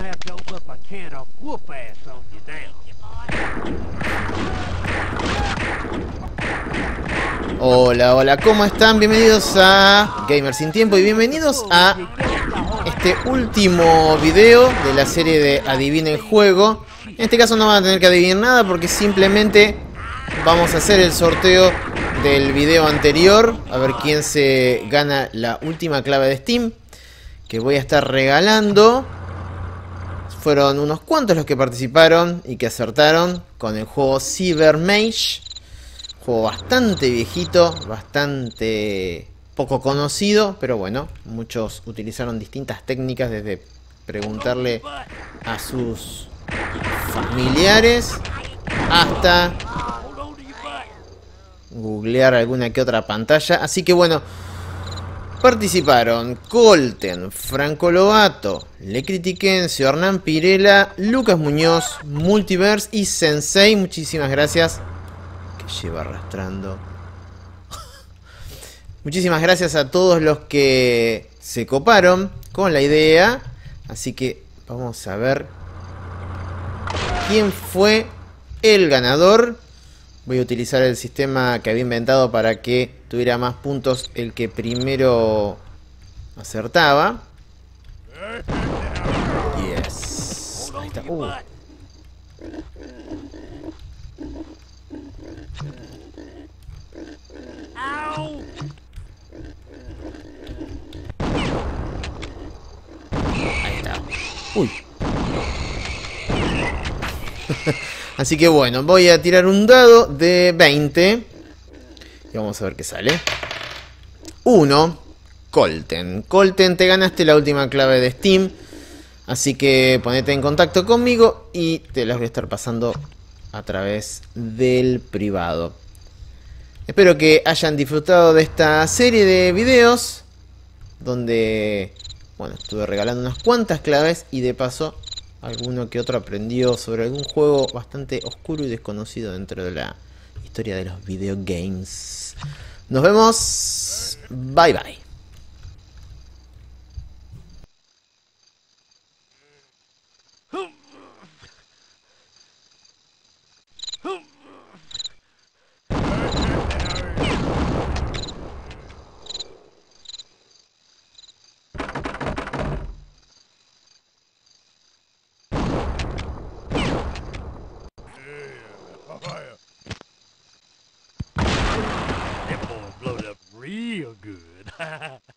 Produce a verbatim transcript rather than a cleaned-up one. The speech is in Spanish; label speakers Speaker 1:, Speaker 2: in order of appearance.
Speaker 1: gonna have to open up a can of whoop ass on you now.
Speaker 2: Hola, hola, ¿cómo están? Bienvenidos a Gamer Sin Tiempo y bienvenidos a este último video de la serie de Adivina el Juego. En este caso no van a tener que adivinar nada porque simplemente vamos a hacer el sorteo del video anterior. A ver quién se gana la última clave de Steam que voy a estar regalando. Fueron unos cuantos los que participaron y que acertaron con el juego Cybermage. Juego bastante viejito, bastante poco conocido, pero bueno, muchos utilizaron distintas técnicas, desde preguntarle a sus familiares hasta googlear alguna que otra pantalla. Así que bueno, participaron Colten, Franco Lobato, Le Critiquense, Hernán Pirela, Lucas Muñoz, Multiverse y Sensei. Muchísimas gracias. Que lleva arrastrando. Muchísimas gracias a todos los que se coparon con la idea. Así que vamos a ver quién fue el ganador. Voy a utilizar el sistema que había inventado para que tuviera más puntos el que primero acertaba. Yes. Ahí está. Uh. Ahí está. Uy. Así que bueno, voy a tirar un dado de veinte. Y vamos a ver qué sale. uno. Colten. Colten, te ganaste la última clave de Steam. Así que ponete en contacto conmigo y te las voy a estar pasando a través del privado. Espero que hayan disfrutado de esta serie de videos donde, bueno, estuve regalando unas cuantas claves y de paso alguno que otro aprendió sobre algún juego bastante oscuro y desconocido dentro de la historia de los videogames. Nos vemos. Bye bye.
Speaker 1: That boy blowed up real good.